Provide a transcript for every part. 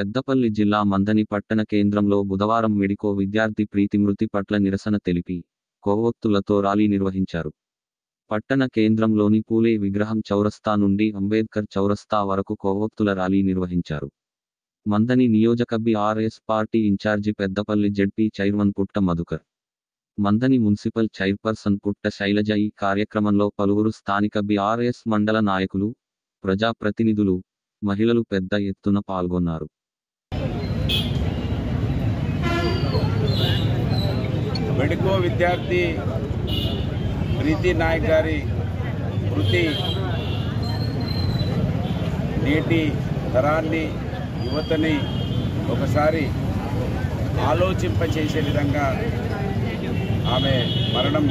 పెద్దపల్లి జిల్లా మంథని పట్టణ కేంద్రంలో బుధవారం మెడికో విద్యార్థి ప్రీతి మృతి పట్ల నిరసన తెలిపి కొవ్వొత్తులతో ర్యాలీ నిర్వహించారు. పట్టణ కేంద్రంలోని పూలే విగ్రహం చౌరస్తా నుండి అంబేద్కర్ చౌరస్తా వరకు కొవ్వొత్తుల ర్యాలీ నిర్వహించారు. మంథని నియోజక BRS party incharge Peddapalli ZP chairman Putta Madhukar, Manthani municipal chairperson పుట్ట శైలజ ఈ కార్యక్రమంలో పలువురు స్థానిక బీఆర్ఎస్ మండల నాయకులు, ప్రజాప్రతినిధులు, మహిళలు పెద్ద ఎత్తున పాల్గొన్నారు. మెడికో విద్యార్థి ప్రీతి నాయక్ గారి మృతి నేటి తరాన్ని, యువతని ఒకసారి ఆలోచింపచేసే విధంగా ఆమె మరణం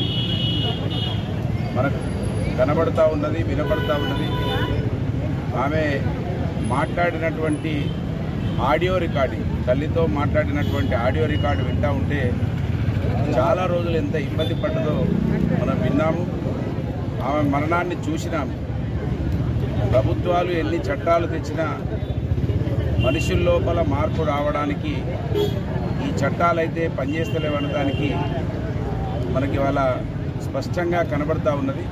మనకు కనబడుతూ ఉన్నది, వినపడుతూ ఉన్నది. ఆమె మాట్లాడినటువంటి ఆడియో రికార్డింగ్, తల్లితో మాట్లాడినటువంటి ఆడియో రికార్డు వింటూ ఉంటే చాలా రోజులు ఎంత ఇబ్బంది పడ్డదో మనం విన్నాము. ఆమె మరణాన్ని చూసినాము. ప్రభుత్వాలు ఎన్ని చట్టాలు తెచ్చినా మనుషుల లోపల మార్పు రావడానికి ఈ చట్టాలైతే పనిచేస్తలేవనడానికి మనకి ఇవాళ స్పష్టంగా కనబడుతూ ఉన్నది.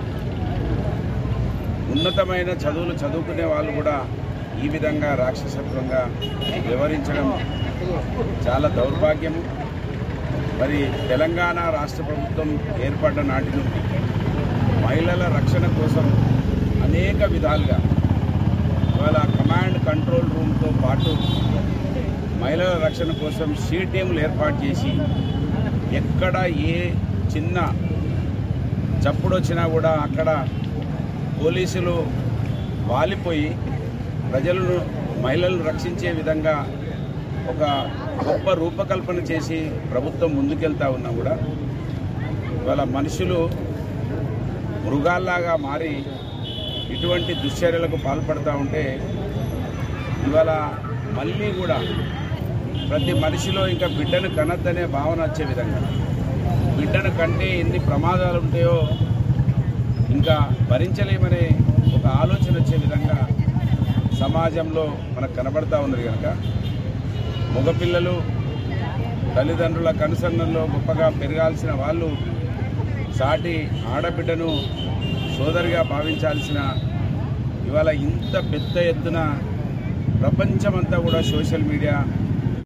ఉన్నతమైన చదువులు చదువుకునే వాళ్ళు కూడా ఈ విధంగా రాక్షసత్వంగా వ్యవహరించడం చాలా దౌర్భాగ్యము. మరి తెలంగాణ రాష్ట్ర ప్రభుత్వం ఏర్పడ్డ నాటి నుండి మహిళల రక్షణ కోసం అనేక విధాలుగా ఇవాళ కమాండ్ కంట్రోల్ రూమ్తో పాటు మహిళల రక్షణ కోసం సీ టీంలు ఏర్పాటు చేసి ఎక్కడ ఏ చిన్న చప్పుడు వచ్చినా కూడా అక్కడ పోలీసులు వాలిపోయి ప్రజలను, మహిళలను రక్షించే విధంగా ఒక గొప్ప రూపకల్పన చేసి ప్రభుత్వం ముందుకెళ్తా ఉన్నా కూడా ఇవాళ మనుషులు మృగాల్లాగా మారి ఇటువంటి దుశ్చర్యలకు పాల్పడుతూ ఉంటే ఇవాళ మళ్ళీ కూడా ప్రతి మనిషిలో ఇంకా బిడ్డను కనద్దనే భావన వచ్చే విధంగా, బిడ్డను కంటే ఎన్ని ప్రమాదాలు ఉంటాయో ఇంకా భరించలేమనే ఒక ఆలోచన వచ్చే విధంగా సమాజంలో మనకు కనబడతా ఉన్నది. కనుక మగపిల్లలు తల్లిదండ్రుల కనుసన్నల్లో గొప్పగా పెరగాల్సిన వాళ్ళు సాటి ఆడబిడ్డను సోదరిగా భావించాల్సిన ఇవాళ ఇంత పెద్ద ఎత్తున ప్రపంచమంతా కూడా సోషల్ మీడియా